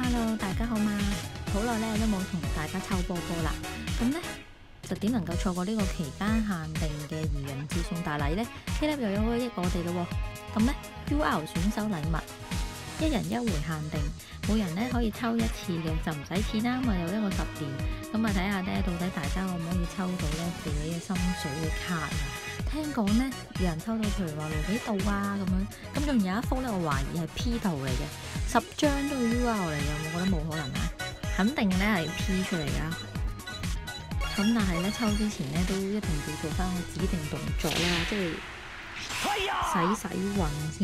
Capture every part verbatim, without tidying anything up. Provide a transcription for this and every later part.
Hello， 大家好嘛！好耐咧都冇同大家抽波波啦，咁咧就點能夠錯過呢個期間限定嘅愚人節送大禮呢？ K L 又有可以益我哋咯喎，咁咧 U R 選手禮物一人一回限定，每人咧可以抽一次嘅，就唔使錢啦，咁啊有一個十年，咁啊睇下咧到底大家可唔可以抽到咧自己嘅心水嘅卡啊？聽講咧有人抽到譬如話盧比道啊咁樣，咁仲有一幅咧我懷疑係 P 圖嚟嘅，十張都係 U R 嚟嘅，我覺得冇可能啊，肯定咧係 P 出嚟噶。咁但係咧抽之前咧都一定要做翻個指定動作啦，即係洗洗運先。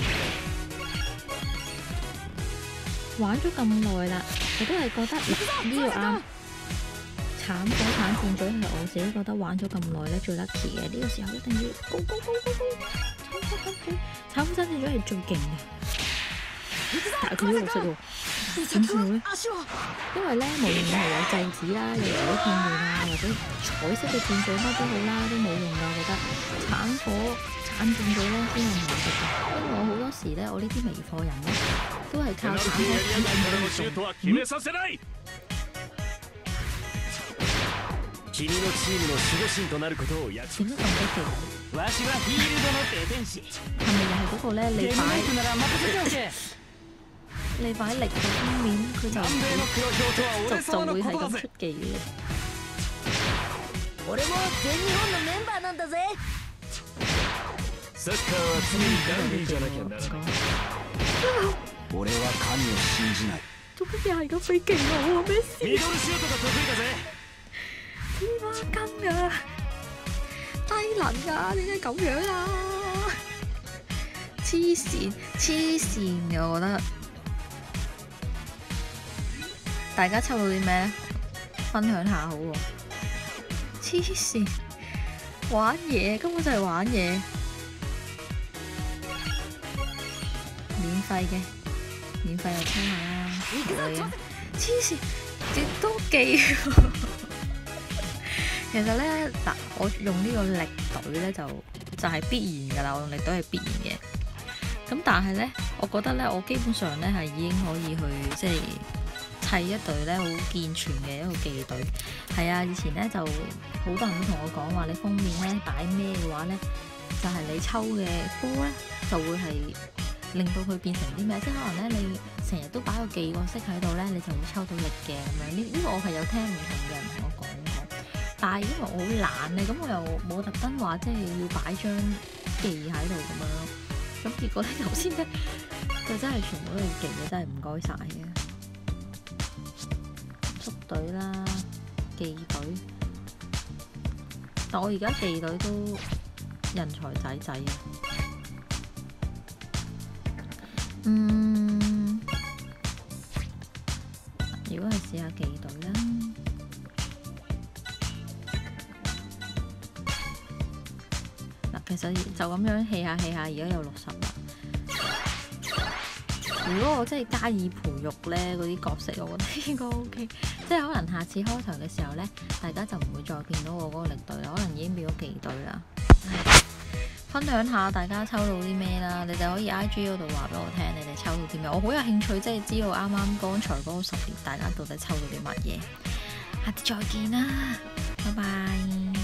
玩咗咁耐啦，我都係覺得呢個啱。橙火橙箭嘴係我自己覺得玩咗咁耐咧最 lucky 嘅，呢個時候一定要高高高高高！橙火橙箭，橙火橙箭嘴係最勁嘅，但係佢呢個色喎，點算好咧？因為咧無論你係有制止啦，有火片面啊，或者彩色嘅箭嘴乜都好啦，都冇用㗎。我覺得橙火橙箭嘴咧先有價值嘅，因為我好多時咧我呢啲微貨人咧都係靠橙火橙箭嘴去送。 君のチームの守護神となることを約束。 點解咁多技？ わしはフィールドの敵天使。 係咪又係嗰個咧？你擺你擺力嘅封面，佢就就就會係咁出技嘅。 俺も全日本のメンバーなんだぜ。 サッカーは常にダンディーじゃなきゃならない。俺は神を信じない。 做乜嘢係咁俾勁我啊？咩事？ ミドルシュートが得意だぜ。 黐孖筋啊！低能㗎，點解咁樣啊？黐線黐線嘅，我覺得。大家抽到啲咩？分享下好喎。黐線，玩嘢根本就係玩嘢，免費嘅，免費就抽下啦。女啊，黐線，亦都記。其實咧嗱，我用呢個力隊咧就就係、是、必然㗎啦，我用力隊係必然嘅。咁但係咧，我覺得咧，我基本上咧係已經可以去即係砌一隊咧好健全嘅一個技隊。係啊，以前咧就好多人都同我講話，你封面咧擺咩嘅話咧，就係、是、你抽嘅波咧就會係令到佢變成啲咩？即係可能咧你成日都擺個技個色喺度咧，你就會抽到力嘅咁樣。呢、這、呢個我係有聽唔同嘅人同我講過。但係因為我好懶咧，咁我又冇特登話即係要擺張技喺度咁樣咯。咁結果咧頭先咧就真係全部都係技嘅，真係唔該晒嘅。縮隊啦，技隊，但我而家技隊都人才仔仔啊。嗯，如果係試下技隊啦。其實就咁樣 hea 下 hea 下，而家有六十啦。如果我真係加以培育咧，嗰啲角色我覺得應該 OK。即係可能下次開場嘅時候咧，大家就唔會再見到我嗰個力隊啦，可能已經變咗技隊啦。分享下大家抽到啲咩啦，你哋可以 I G 嗰度話俾我聽，你哋抽到啲咩？我好有興趣，即係知道啱啱剛才嗰個十年，大家到底抽到啲乜嘢。下次再見啦，拜拜。